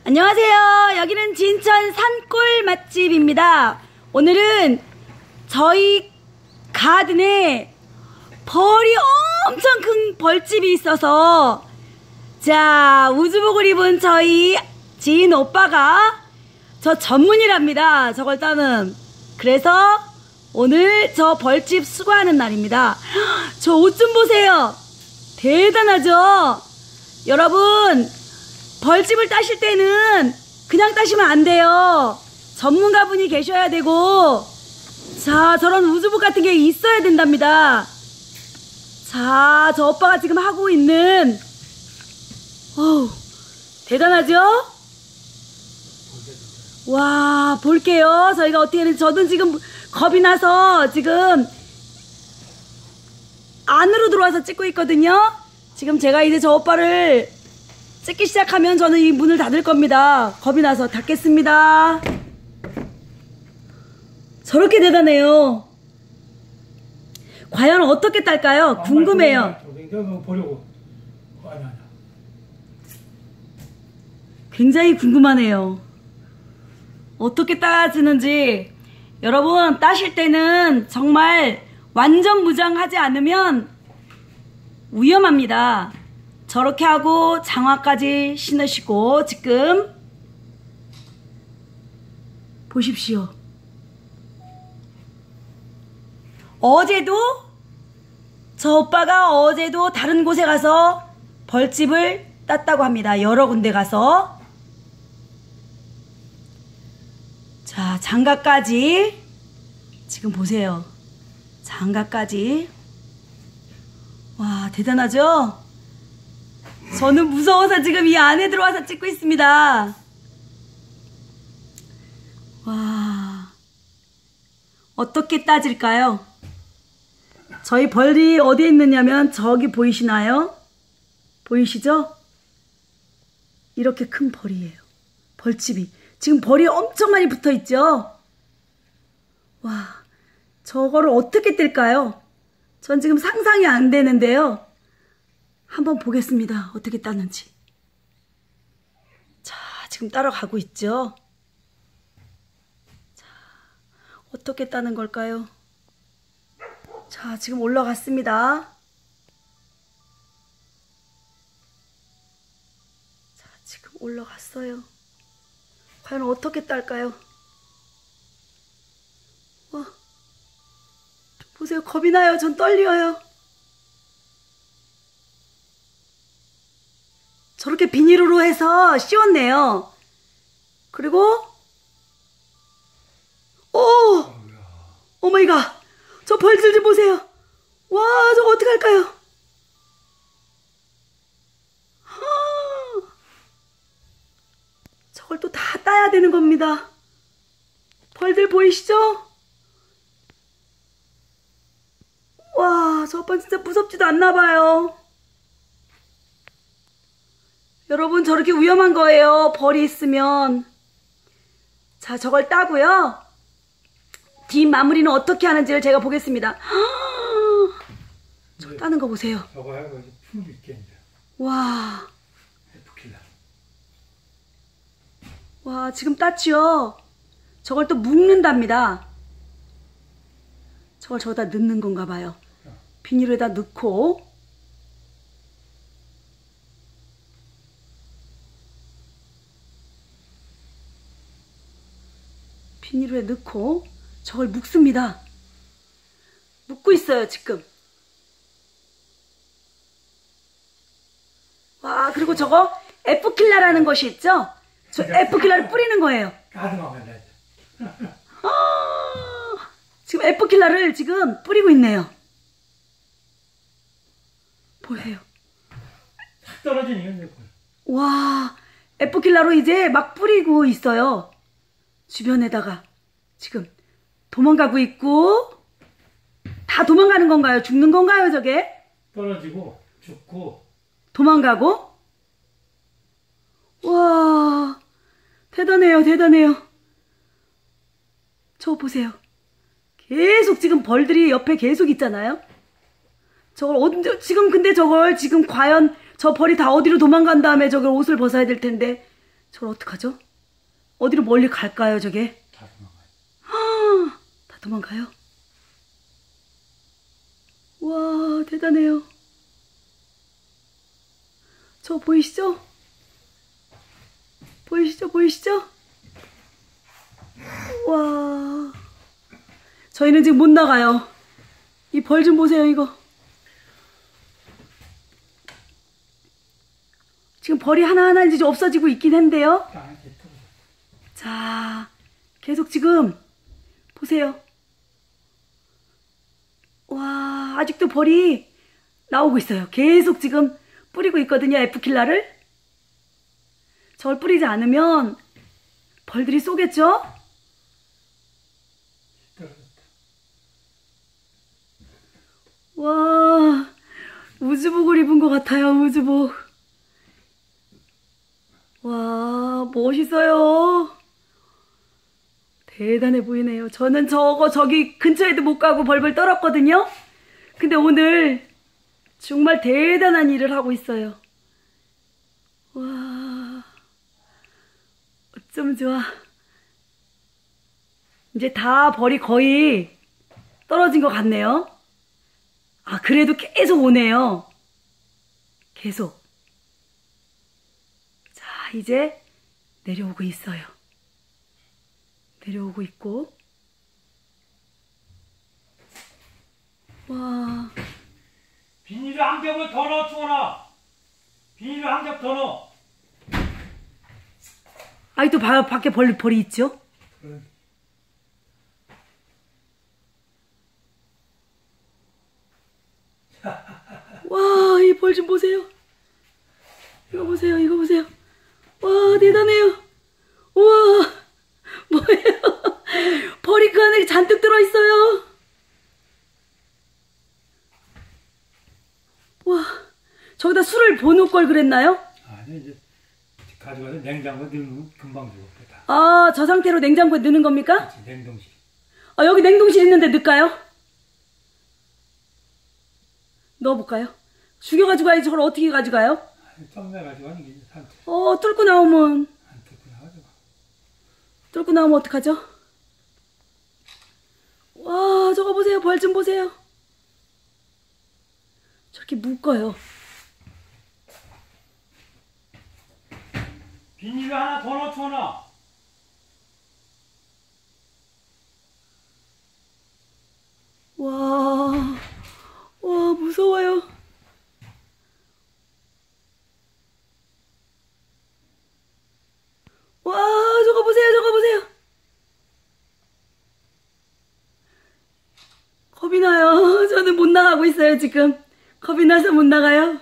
안녕하세요. 여기는 진천 산골 맛집입니다. 오늘은 저희 가든에 벌이 엄청 큰 벌집이 있어서 자, 우주복을 입은 저희 지인 오빠가 저 전문이랍니다. 저걸 따는. 그래서 오늘 저 벌집 수거하는 날입니다. 저 옷 좀 보세요. 대단하죠? 여러분, 벌집을 따실 때는 그냥 따시면 안 돼요. 전문가분이 계셔야 되고, 자, 저런 우주복 같은 게 있어야 된답니다. 자, 저 오빠가 지금 하고 있는, 어우, 대단하죠? 와, 볼게요. 저희가 어떻게 하는지. 저는 지금 겁이 나서 지금 안으로 들어와서 찍고 있거든요. 지금 제가 이제 저 오빠를 찍기 시작하면 저는 이 문을 닫을 겁니다. 겁이 나서 닫겠습니다. 저렇게 대단해요. 과연 어떻게 딸까요? 궁금해요. 보려고. 굉장히 궁금하네요. 어떻게 따지는지. 여러분, 따실 때는 정말 완전 무장하지 않으면 위험합니다. 저렇게 하고 장화까지 신으시고 지금 보십시오. 어제도 저 오빠가 어제도 다른 곳에 가서 벌집을 땄다고 합니다. 여러 군데 가서. 자, 장갑까지 지금 보세요. 장갑까지. 와, 대단하죠? 저는 무서워서 지금 이 안에 들어와서 찍고 있습니다. 와, 어떻게 따질까요? 저희 벌이 어디에 있느냐면 저기 보이시나요? 보이시죠? 이렇게 큰 벌이에요. 벌집이. 지금 벌이 엄청 많이 붙어 있죠? 와, 저거를 어떻게 뗄까요? 전 지금 상상이 안 되는데요. 한번 보겠습니다. 어떻게 따는지. 자, 지금 따라가고 있죠? 자, 어떻게 따는 걸까요? 자, 지금 올라갔습니다. 자, 지금 올라갔어요. 과연 어떻게 딸까요? 와, 보세요. 겁이 나요. 전 떨려요. 저렇게 비닐로 해서 씌웠네요. 그리고 오 마이 갓. 저 벌들 좀 보세요. 와, 저거 어떡할까요? 저걸 또 다 따야 되는 겁니다. 벌들 보이시죠? 와, 저 오빠 진짜 무섭지도 않나 봐요. 여러분, 저렇게 위험한 거예요. 벌이 있으면. 자, 저걸 따고요. 뒷 마무리는 어떻게 하는지를 제가 보겠습니다. 저 따는 거 보세요. 저거 하고 풀 있게 이제. 와. 에프킬라. 와, 지금 땄지요. 저걸 또 묶는답니다. 저걸 저기다 넣는 건가 봐요. 비닐에다 넣고. 비닐에 넣고 저걸 묶습니다. 묶고 있어요, 지금. 와, 그리고 저거 에프킬라라는 것이 있죠? 저 에프킬라를 뿌리는 거예요. 가슴하면 지금 에프킬라를 지금 뿌리고 있네요. 보여요. 탁 떨어지는 건 와, 에프킬라로 이제 막 뿌리고 있어요. 주변에다가 지금 도망가고 있고. 다 도망가는 건가요? 죽는 건가요, 저게? 떨어지고 죽고 도망가고. 와, 대단해요, 대단해요. 저 보세요. 계속 지금 벌들이 옆에 계속 있잖아요. 저걸 언제, 지금 근데 저걸 지금 과연 저 벌이 다 어디로 도망간 다음에 저걸 옷을 벗어야 될 텐데 저걸 어떡하죠? 어디로 멀리 갈까요, 저게? 다 도망가요. 다 도망가요? 와, 대단해요. 저 보이시죠? 보이시죠? 와, 저희는 지금 못 나가요. 이 벌 좀 보세요, 이거. 지금 벌이 하나하나 이제 없어지고 있긴 한데요. 자, 계속 지금 보세요. 와, 아직도 벌이 나오고 있어요. 계속 지금 뿌리고 있거든요, F킬러를. 저걸 뿌리지 않으면 벌들이 쏘겠죠? 와, 우주복을 입은 것 같아요, 우주복. 와, 멋있어요. 대단해 보이네요. 저는 저기 근처에도 못 가고 벌벌 떨었거든요. 근데 오늘 정말 대단한 일을 하고 있어요. 와, 어쩜 좋아. 이제 다 벌이 거의 떨어진 것 같네요. 아, 그래도 계속 오네요. 계속. 자, 이제 내려오고 있어요. 내려오고 있고. 와. 비닐을 한 겹을 더 넣어, 충원아. 비닐을 한 겹 더 넣어. 아이, 또 밖에 벌이 있죠? 그래. 와, 이 벌 좀 보세요. 이거 보세요, 이거 보세요. 와, 대단해요. 우와, 뭐예요? 벌이 그 안에 잔뜩 들어있어요. 와, 저기다 술을 보놓을 걸 그랬나요? 아니, 이제 가져가서 냉장고에 넣으면 금방 죽어. 다. 아, 저 상태로 냉장고에 넣는 겁니까? 그치, 냉동실. 아, 여기 냉동실 있는데 넣을까요? 넣어볼까요? 죽여가지고 가야지. 저걸 어떻게 가져가요? 썸내가지고 하는 게 이제 산채. 뚫고 나오면. 안 뜯고 나가지고. 뚫고 나오면 어떡하죠? 와, 저거 보세요. 벌 좀 보세요. 저렇게 묶어요. 비닐을 하나 더 넣어, 충원아. 와, 와, 무서워요. 와, 저거 보세요, 저거 보세요. 겁이 나요. 저는 못 나가고 있어요, 지금. 겁이 나서 못 나가요.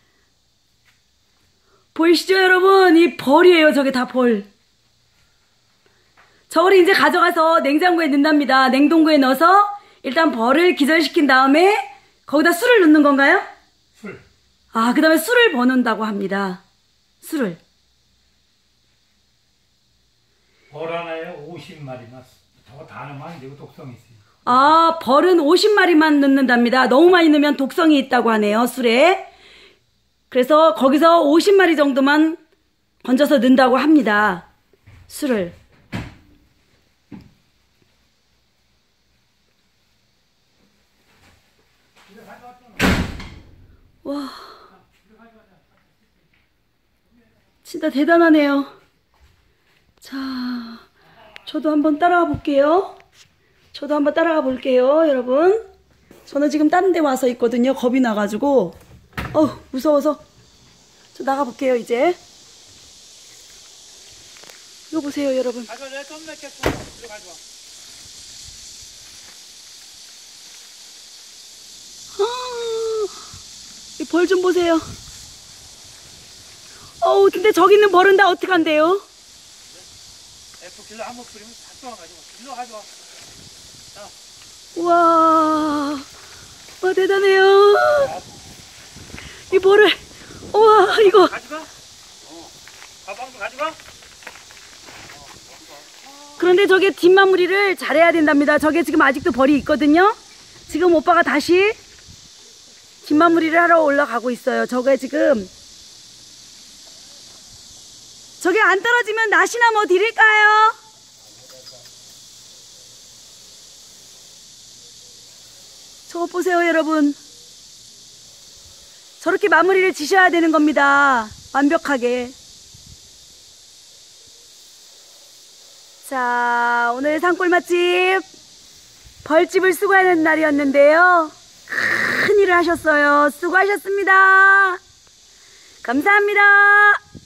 보이시죠, 여러분? 이 벌이에요, 저게 다 벌. 저걸 이제 가져가서 냉장고에 넣는답니다. 냉동고에 넣어서 일단 벌을 기절시킨 다음에 거기다 술을 넣는 건가요? 술. 아, 그 다음에 술을 버는다고 합니다. 술을. 벌 하나에 50마리만 저거 다 넣으면 안 되고 독성이 있으니까. 아, 벌은 50마리만 넣는답니다. 너무 많이 넣으면 독성이 있다고 하네요, 술에. 그래서 거기서 50마리 정도만 건져서 넣는다고 합니다. 술을. 와, 진짜 대단하네요. 자, 저도 한번 따라가 볼게요. 저도 한번 따라가 볼게요, 여러분. 저는 지금 다른 데 와서 있거든요. 겁이 나가지고. 무서워서. 저 나가 볼게요, 이제. 이거 보세요, 여러분. 가져와, 내가 좀 넣겠어. 이거 가져와. 이 벌 좀 보세요. 근데 저기 있는 벌은 다 어떡한데요? F킬러 한번 뿌리면 다 쏘아가지고. 일로 가져와. 자. 우와, 와, 대단해요. 이 벌을, 우와, 이거. 가져가? 가방도 가져가? 그런데 저게 뒷마무리를 잘해야 된답니다. 저게 지금 아직도 벌이 있거든요. 지금 오빠가 다시 뒷마무리를 하러 올라가고 있어요. 저게 지금 저게 안 떨어지면 낫이나 뭐 드릴까요? 저거 보세요, 여러분. 저렇게 마무리를 지셔야 되는 겁니다. 완벽하게. 자, 오늘 산골 맛집 벌집을 수거하는 날이었는데요. 큰 일을 하셨어요. 수고하셨습니다. 감사합니다.